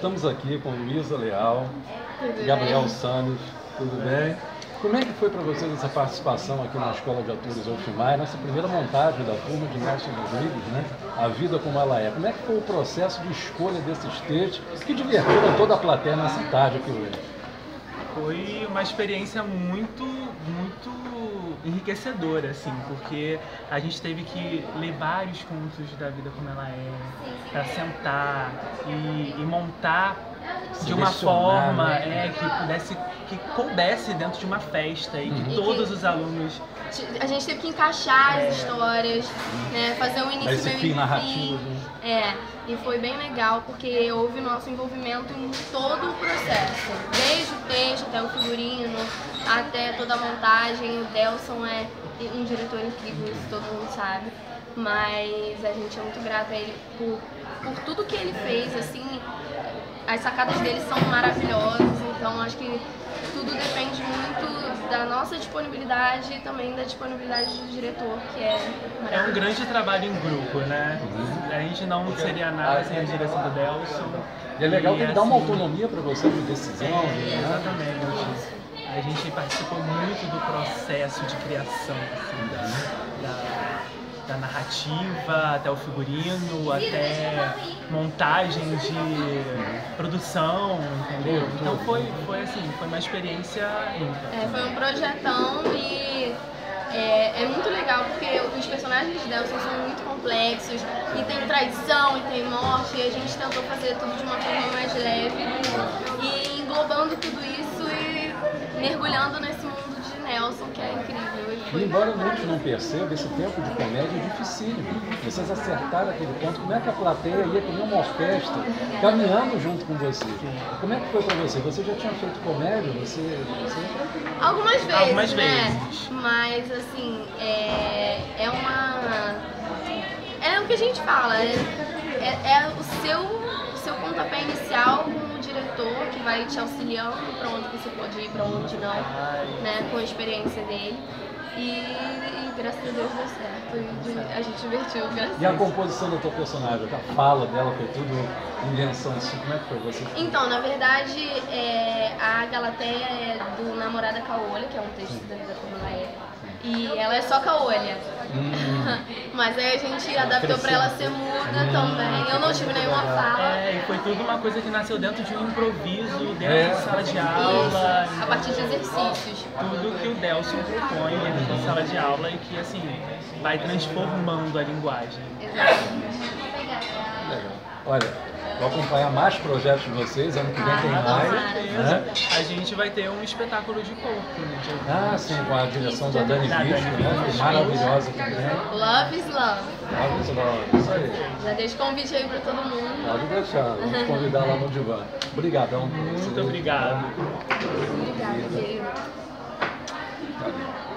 estamos aqui com Luísa Leal, Gabriel Santos, tudo bem? Como é que foi para vocês essa participação aqui na Escola de Atores UFMAI, nessa primeira montagem da turma de Nelson Rodrigues, né? A Vida Como Ela É. Como é que foi o processo de escolha desses textos que divertiram toda a plateia nessa tarde aqui hoje? Foi uma experiência muito enriquecedora, assim, porque a gente teve que ler vários contos da vida como ela é, para sentar e montar de uma forma que coubesse dentro de uma festa e que todos os alunos... A gente teve que encaixar as histórias, né, fazer um início, esse meio fim e narrativo. fim. E foi bem legal porque houve nosso envolvimento em todo o processo, desde o texto até o figurino, até toda a montagem. O Delson é um diretor incrível, isso todo mundo sabe, mas a gente é muito grata a ele por tudo que ele fez, assim. As sacadas dele são maravilhosas, então acho que tudo depende muito da nossa disponibilidade e também da disponibilidade do diretor, que é maravilhoso. É um grande trabalho em grupo, né? A gente não seria nada sem a direção do Delson. E é legal que ele dá uma autonomia para você de decisão. Exatamente. A gente participou muito do processo de criação, assim, da narrativa, até o figurino, até montagem de produção, entendeu? Então foi uma experiência ímpar. Foi um projetão e é muito legal porque os personagens de Delson são muito complexos e tem traição e tem morte, e a gente tentou fazer tudo de uma forma mais leve e englobando tudo isso e mergulhando nesse mundo de Nelson, que é incrível. E embora muitos não percebam, esse tempo de comédia é dificílimo. Vocês acertaram aquele ponto, como é que a plateia ia como uma orquestra, caminhando junto com você? Como é que foi pra você? Você já tinha feito comédia? Algumas vezes, né? Vezes. Mas assim, é o que a gente fala, é o seu pontapé inicial com o diretor, que vai te auxiliando para onde você pode ir, para onde não, né? Com a experiência dele. E graças a Deus deu certo, a gente divertiu, graças a Deus. E a composição da tua personagem, a fala dela foi tudo invenção, assim, como é que foi você? Então, na verdade, a Galateia é do Namorada Caolha, que é um texto da vida como ela é, e ela é só caolha. Mas aí a gente adaptou pra ela ser muda também. Eu não tive nenhuma fala. E foi tudo uma coisa que nasceu dentro de um improviso, dentro de sala de aula. Isso, a partir de exercícios. Tudo que o Delson propõe dentro da sala de aula e que, assim, vai transformando a linguagem. Exatamente. Legal. Olha, vou acompanhar mais projetos de vocês, ano que vem tem mais. Né? A gente vai ter um espetáculo de corpo, né? Sim, com a direção da Dani Visco, né? Maravilhosa também. Love is love. Love is love, isso aí. Já deixo convite aí pra todo mundo. Pode deixar, vamos convidar lá no divã. Obrigadão. Muito obrigado. Obrigada, querido. Tá bem.